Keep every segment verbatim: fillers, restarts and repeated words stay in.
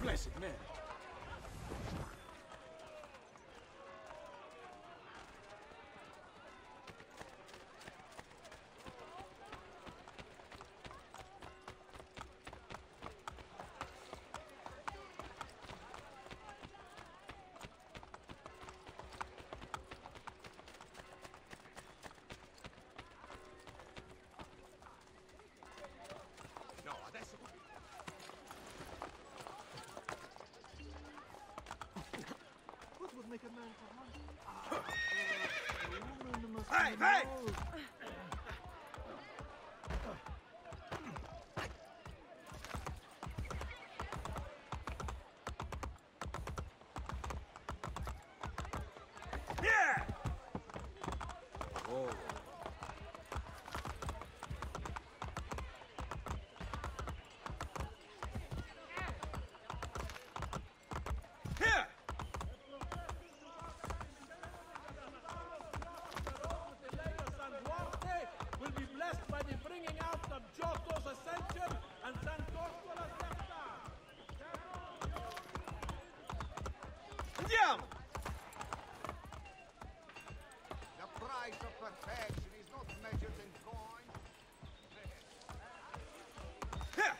Blessed Mary. No, adesso... What would make a man for money? Ah, uh, a woman must Hey, be hey! more- Yeah! Oh. Here! Will be blessed by the bringing out of Giotto's ascension and San Corpola's death. Andiamo! The price of perfection is not measured in coin. Here!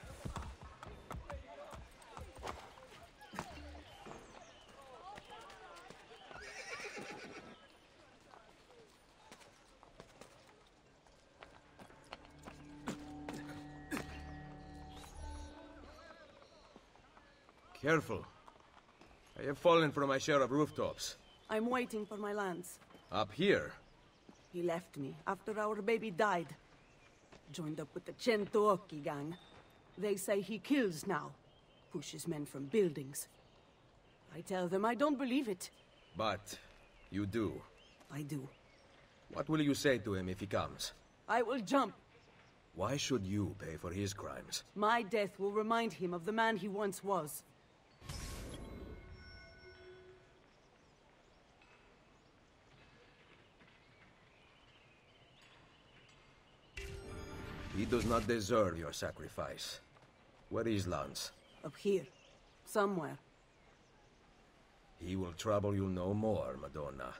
Careful. I have fallen from my share of rooftops. I'm waiting for my lance. Up here? He left me after our baby died. Joined up with the Centoocchi gang. They say he kills now. Pushes men from buildings. I tell them I don't believe it. But you do. I do. What will you say to him if he comes? I will jump. Why should you pay for his crimes? My death will remind him of the man he once was. He does not deserve your sacrifice. Where is Lance? Up here. Somewhere. He will trouble you no more, Madonna.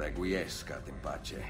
Requiescat in pace.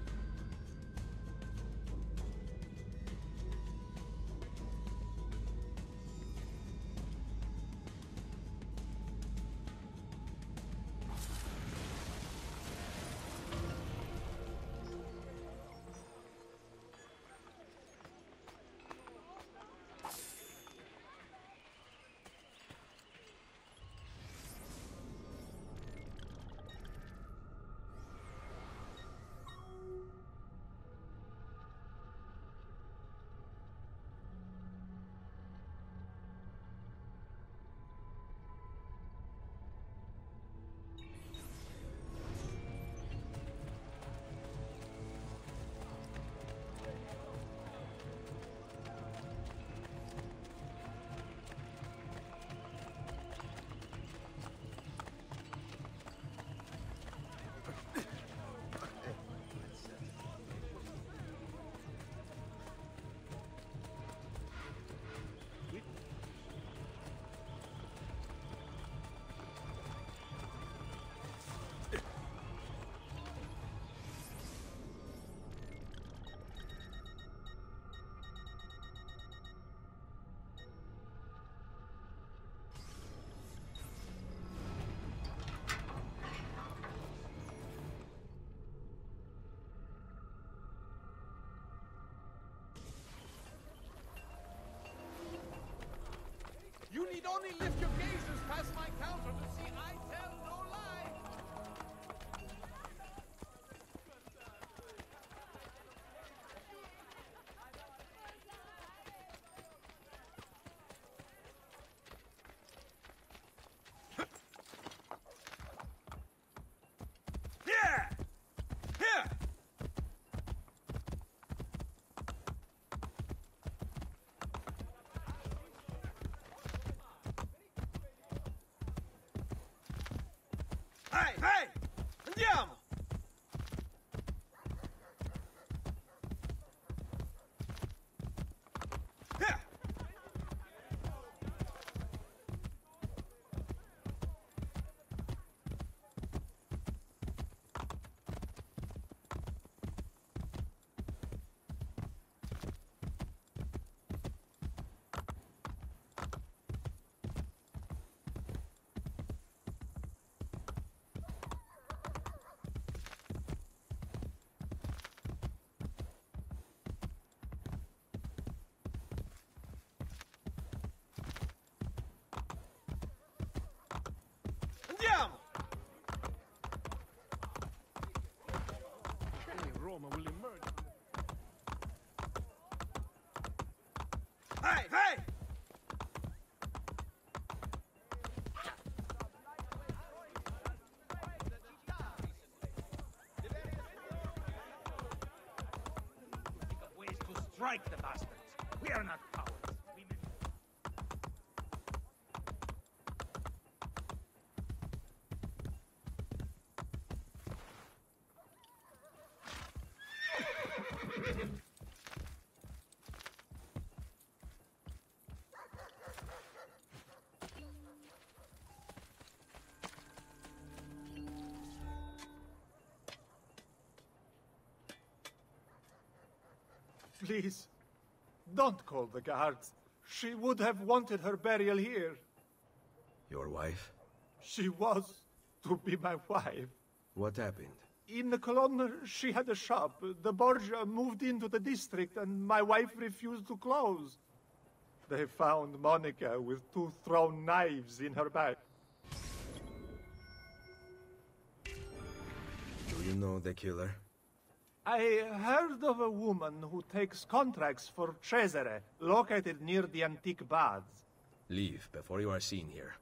You need only lift your gazes past my counter to see I tell no lie. Here! Here! Hey, hey! Andiamo! Here! Andiamo! Roma will emerge. Hey, hey! Ways to strike the bastards. We are not cowards. We may... Please, don't call the guards. She would have wanted her burial here. Your wife? She was to be my wife. What happened? In the Cologne, she had a shop. The Borgia moved into the district, and my wife refused to close. They found Monica with two thrown knives in her back. Do you know the killer? I heard of a woman who takes contracts for Cesare, located near the antique baths. Leave before you are seen here.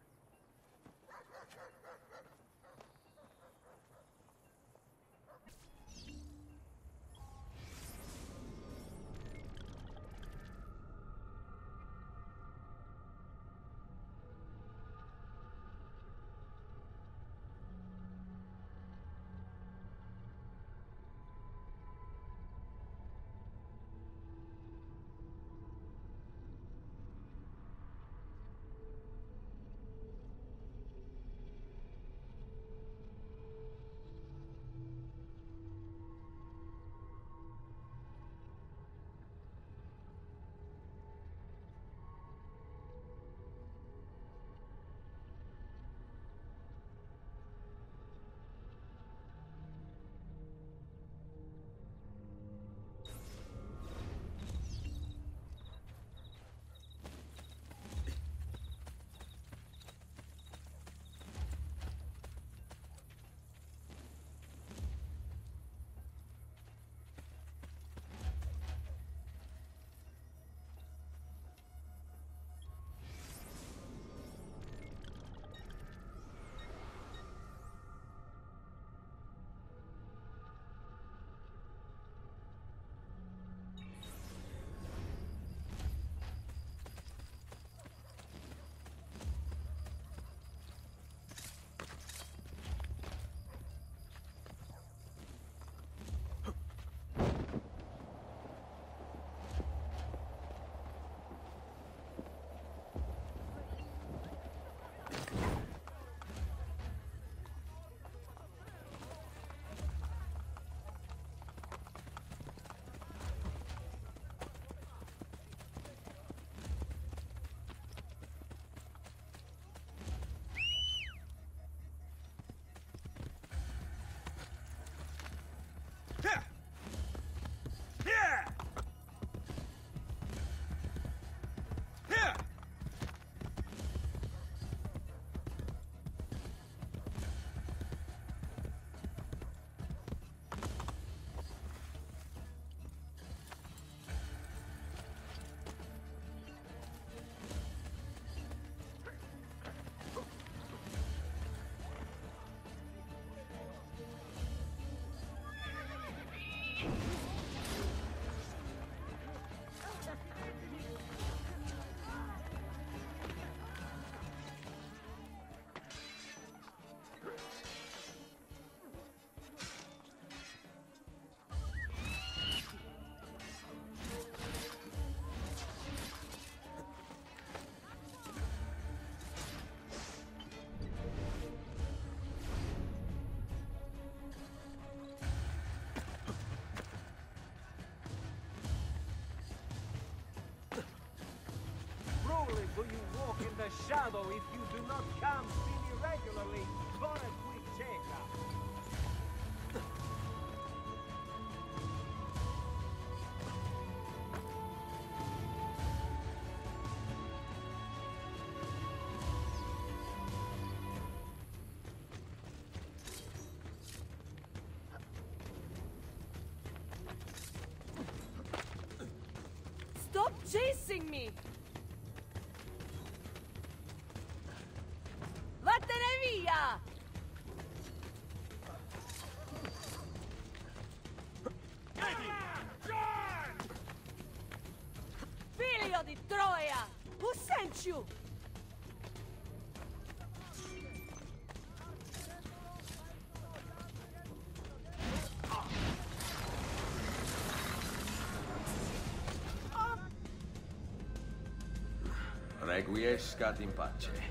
only do you walk in the shadow if you do not come see me regularly for a quick checkup. Stop chasing me! Vattene via! Figlio di Troia! Who sent you? Requiescat in pace.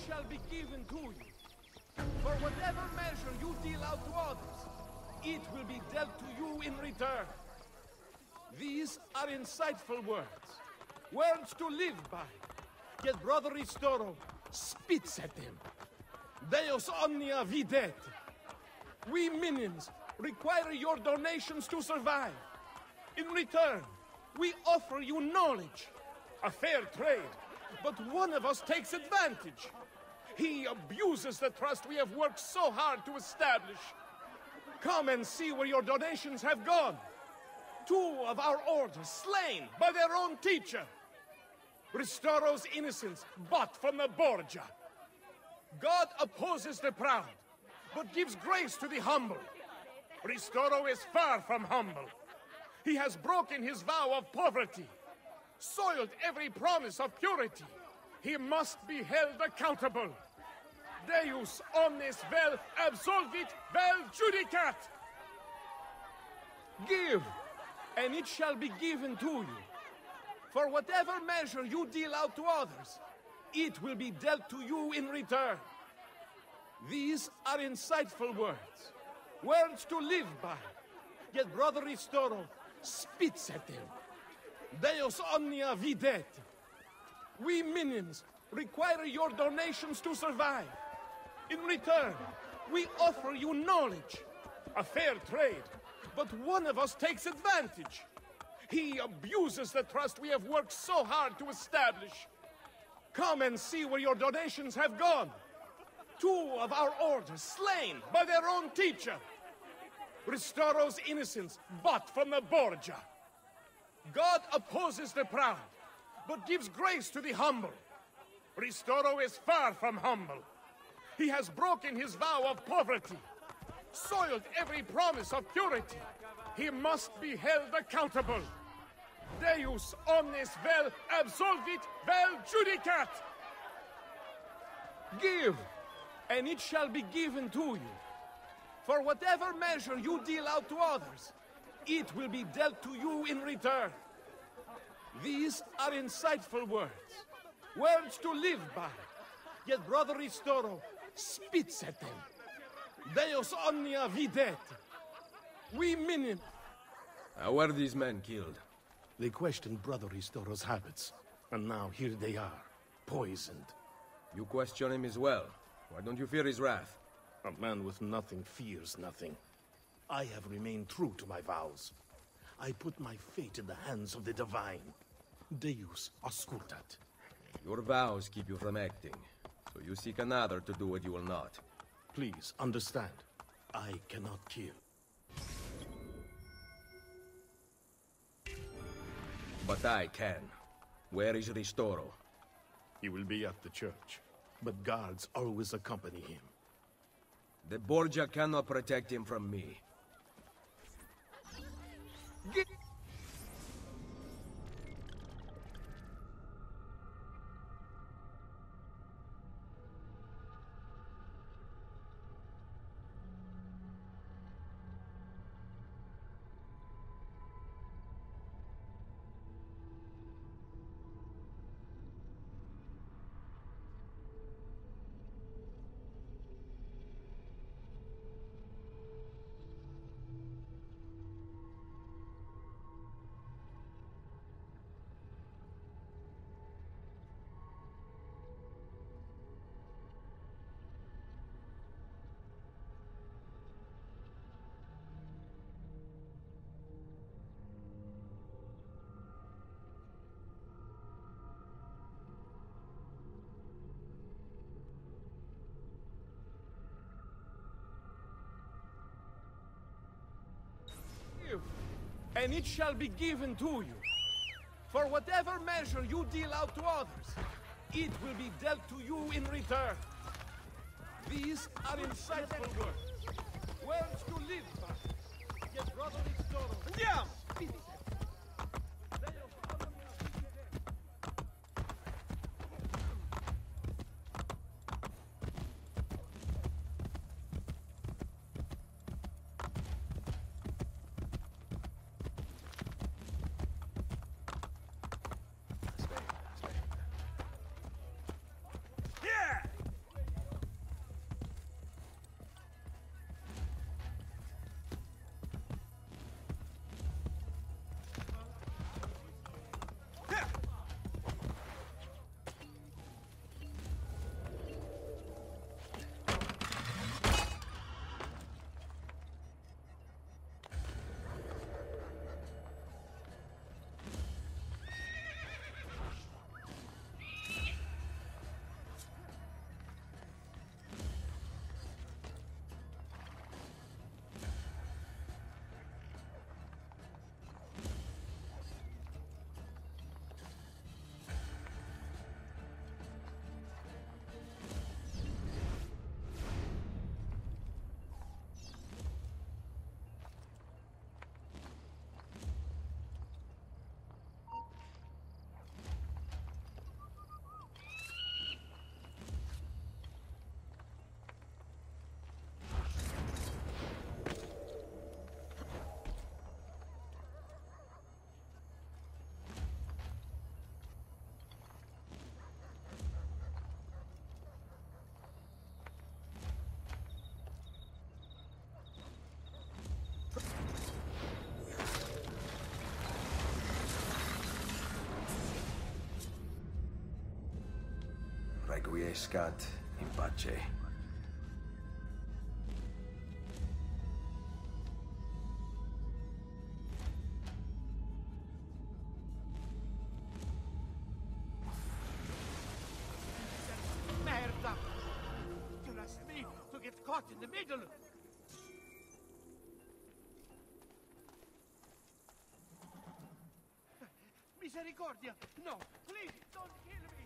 shall be given to you. For whatever measure you deal out to others, it will be dealt to you in return. These are insightful words, words to live by. Yet Brother Ristoro spits at them. Deus omnia videt. We minions require your donations to survive. In return, we offer you knowledge, a fair trade, but one of us takes advantage. He abuses the trust we have worked so hard to establish. Come and see where your donations have gone. Two of our order slain by their own teacher. Ristoro's innocence bought from the Borgia. God opposes the proud, but gives grace to the humble. Ristoro is far from humble. He has broken his vow of poverty, soiled every promise of purity. He must be held accountable. Deus omnes vel absolvit vel judicat. Give, and it shall be given to you. For whatever measure you deal out to others, it will be dealt to you in return. These are insightful words, words to live by. Yet Brother Ristoro spits at them. Deus omnia videt. We minions require your donations to survive. In return, we offer you knowledge, a fair trade, but one of us takes advantage. He abuses the trust we have worked so hard to establish. Come and see where your donations have gone. Two of our order slain by their own teacher. Ristoro's innocence bought from the Borgia. God opposes the proud, but gives grace to the humble. Ristoro is far from humble. He has broken his vow of poverty, soiled every promise of purity. He must be held accountable. Deus omnes vel absolvit vel judicat. Give, and it shall be given to you. For whatever measure you deal out to others, it will be dealt to you in return. These are insightful words, words to live by. Yet Brother Ristoro spits at them. Deus omnia videt. We minions. How were these men killed? They questioned Brother Ristoro's habits, and now here they are, poisoned. You question him as well. Why don't you fear his wrath? A man with nothing fears nothing. I have remained true to my vows. I put my fate in the hands of the divine. Deus auscultat. Your vows keep you from acting, so you seek another to do what you will not. Please, understand. I cannot kill. But I can. Where is Ristoro? He will be at the church, but guards always accompany him. The Borgia cannot protect him from me. Get and it shall be given to you. For whatever measure you deal out to others, it will be dealt to you in return. These are insightful words, words to live by. Yet Brother Ristoro. Andiamo! Requiescat in pace. Merda! You're a snake to get caught in the middle! Misericordia! No! Please, don't kill me!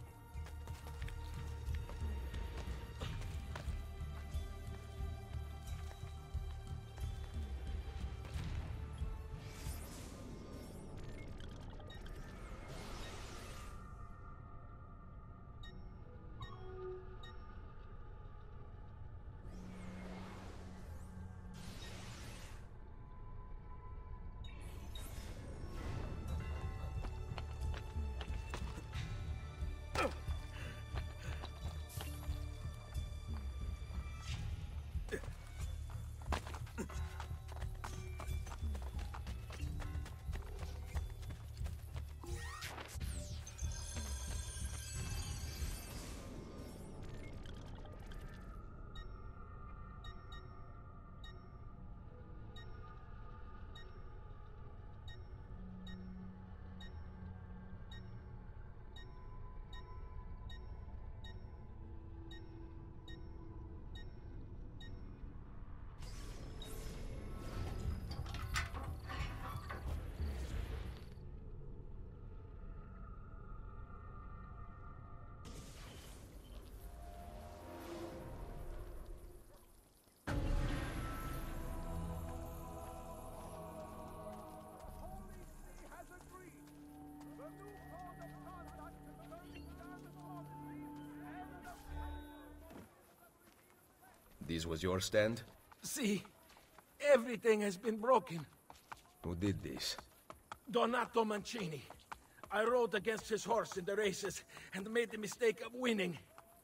This was your stand? See, everything has been broken. Who did this? Donato Mancini. I rode against his horse in the races and made the mistake of winning.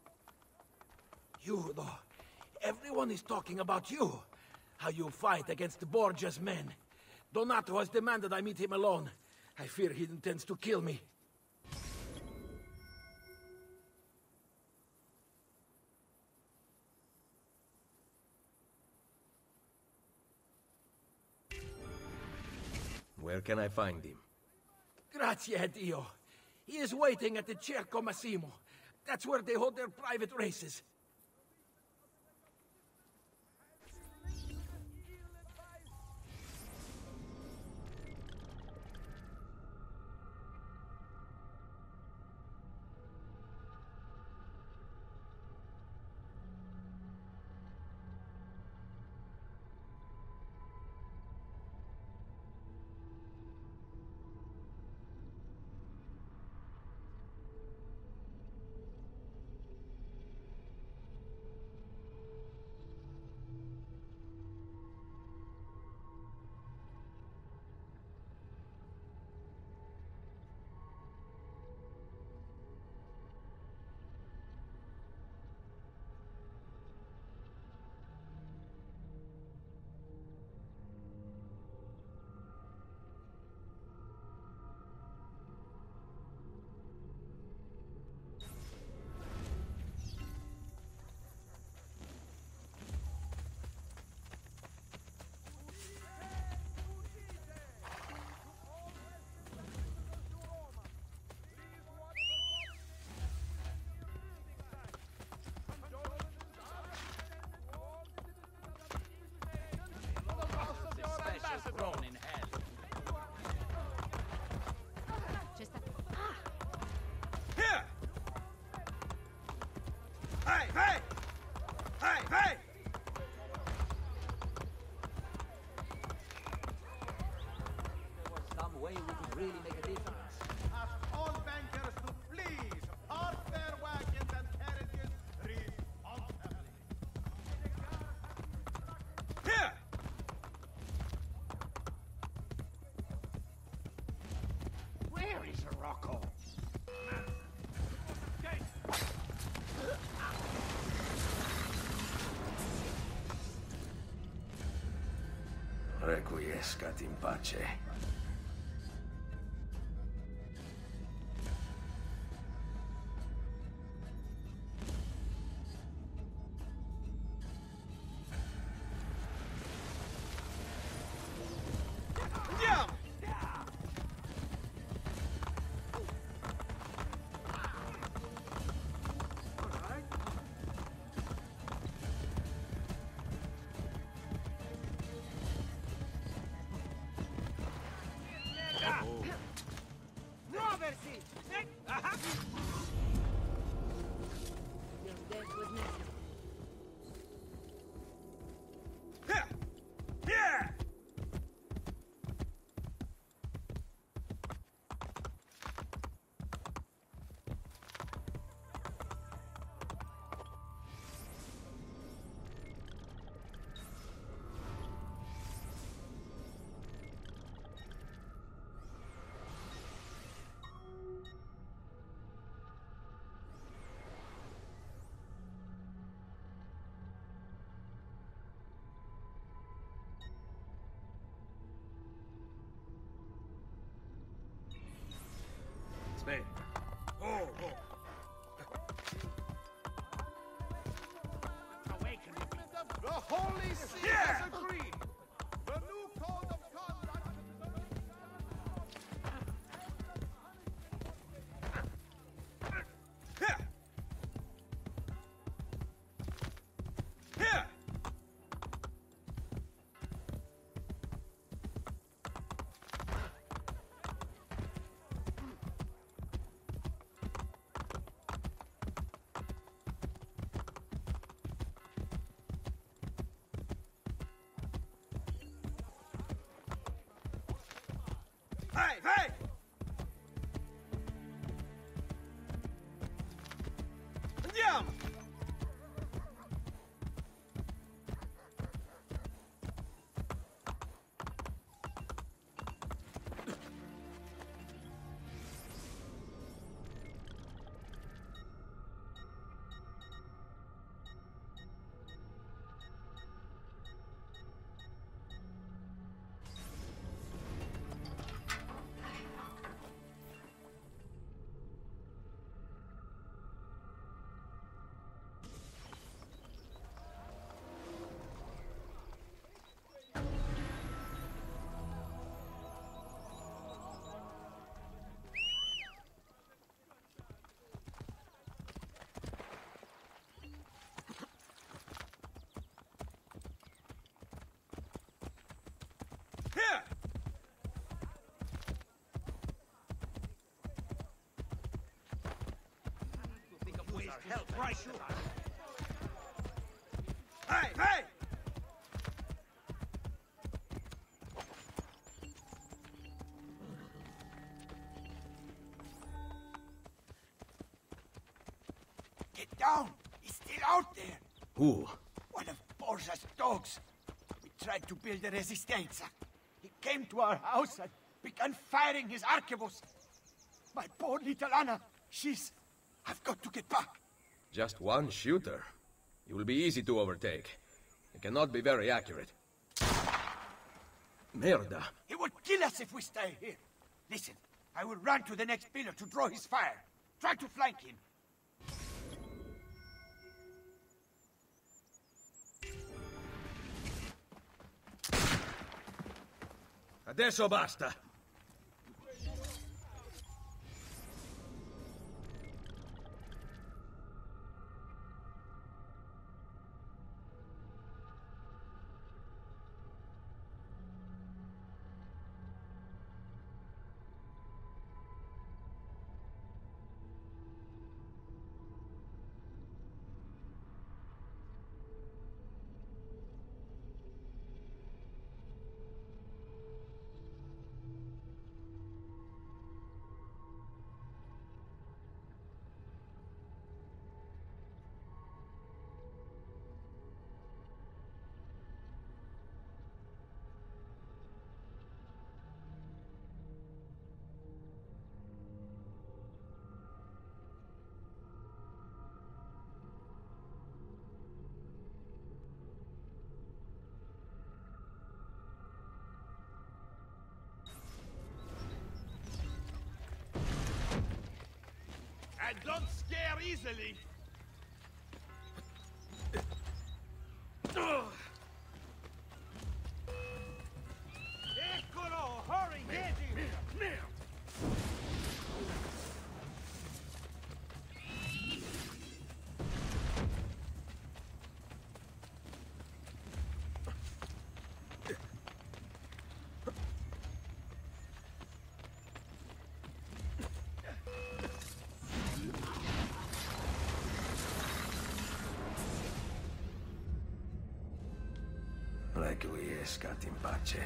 You, though. Everyone is talking about you. How you fight against the Borgia's men. Donato has demanded I meet him alone. I fear he intends to kill me. Where can I find him? Grazie a Dio. He is waiting at the Cerco Massimo. That's where they hold their private races. Thrown in hell. Just a... Here! Hey, hey! Hey, hey! There was some way we could really make a difference. Ask all bankers to please park their wagons and carriages responsibly. Here! Where is Rocco? Requiescat in pace. Hey, hey! Andiamo! Here! Right. Hey, hey! Get down! He's still out there! Who? One of Borgia's dogs. We tried to build a resistance. He came to our house and began firing his arquebus. My poor little Anna, she's... I've got to get back. Just one shooter. He will be easy to overtake. He cannot be very accurate. Merda. He would kill us if we stay here. Listen, I will run to the next pillar to draw his fire. Try to flank him. Adesso basta. And don't scare easily. Eccolo! Hurry, get him! Requiescat in pace.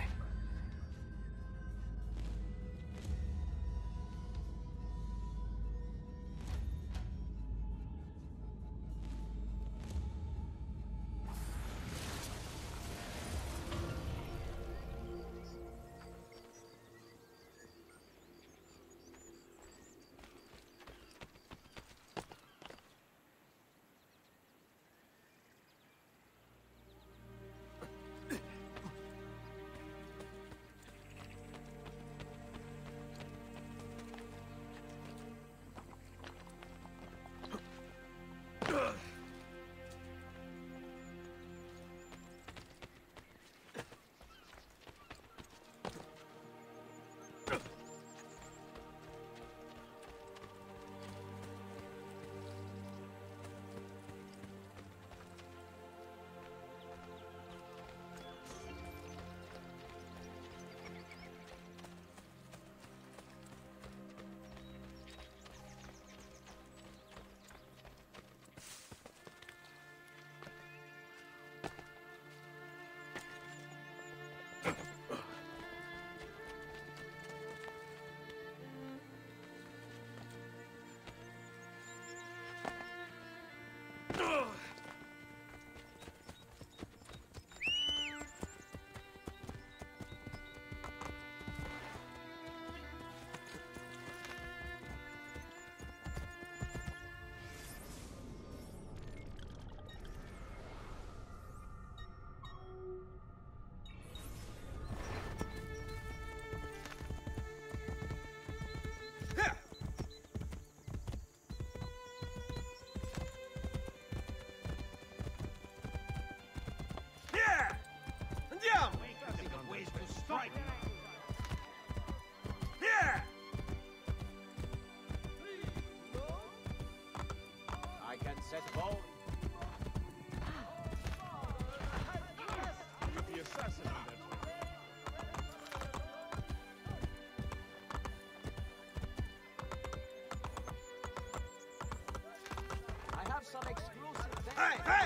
Hey, hey!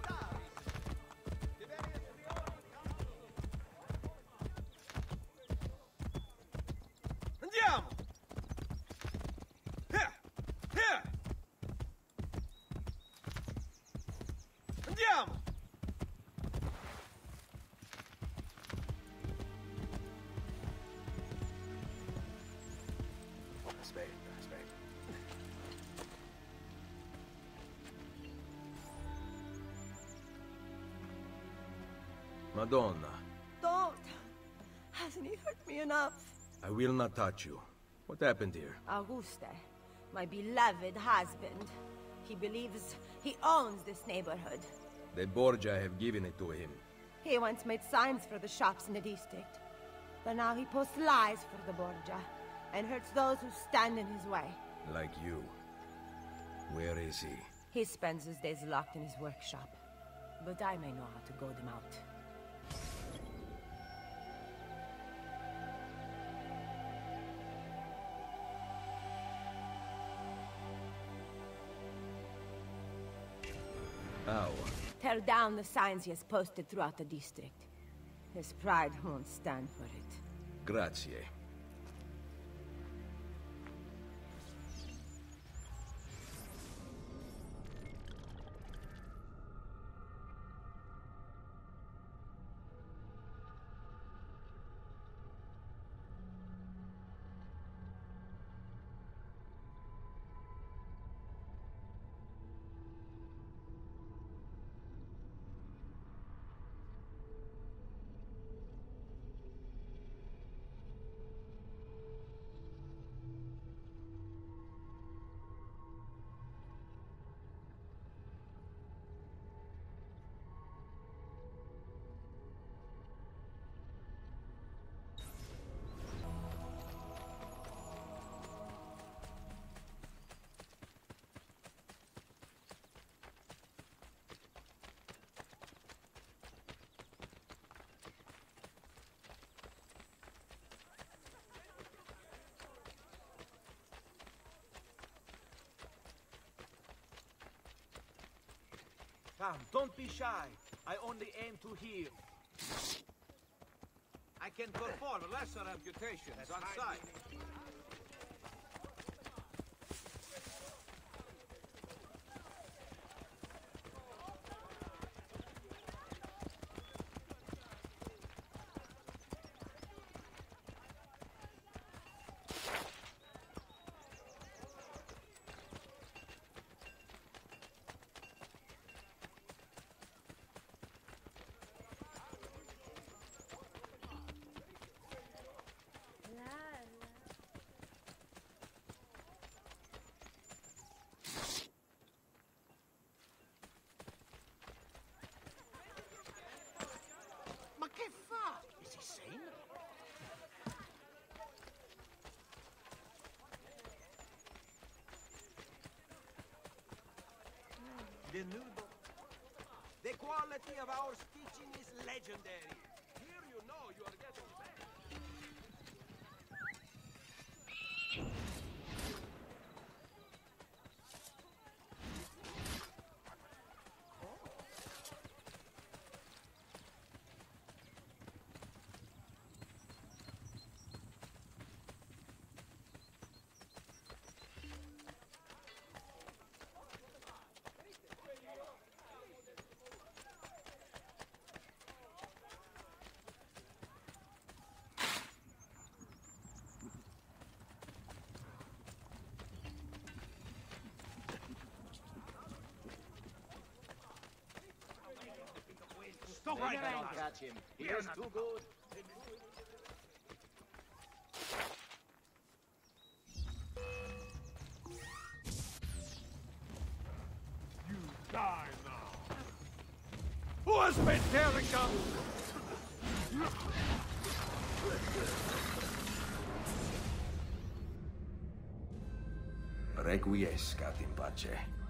Andiamo! Here! Here! Andiamo! Aspetta, aspetta. Madonna, Don't! Hasn't he hurt me enough? I will not touch you. What happened here? Auguste, my beloved husband. He believes he owns this neighborhood. The Borgia have given it to him. He once made signs for the shops in the district. But now he posts lies for the Borgia and hurts those who stand in his way. Like you. Where is he? He spends his days locked in his workshop. But I may know how to goad him out. How? Tear down the signs he has posted throughout the district. His pride won't stand for it. Grazie. Come, don't be shy. I only aim to heal. I can perform lesser amputations on sight. Ma che fa? Is he sane? The noodle. The quality of our stitching is legendary. Here you know you are getting better. Stop right there! Catch him. He is too good. You die now. Who has been tearing down? Requiescat in pace.